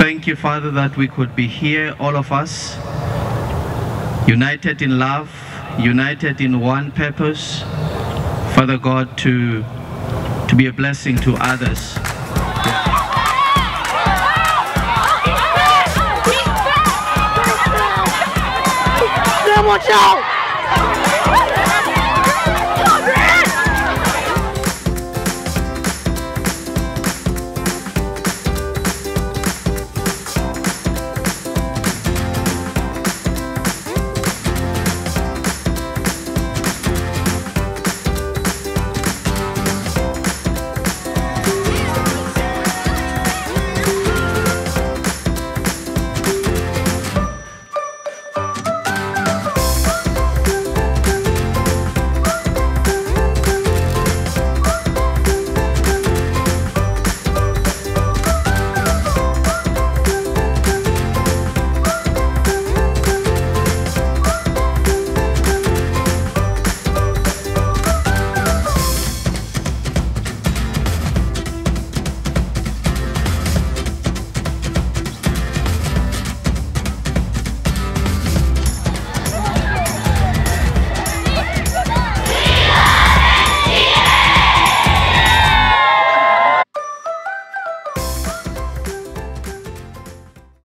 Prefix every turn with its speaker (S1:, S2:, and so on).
S1: Thank you, Father, that we could be here, all of us, united in love, united in one purpose, Father God, to be a blessing to others.
S2: Watch out!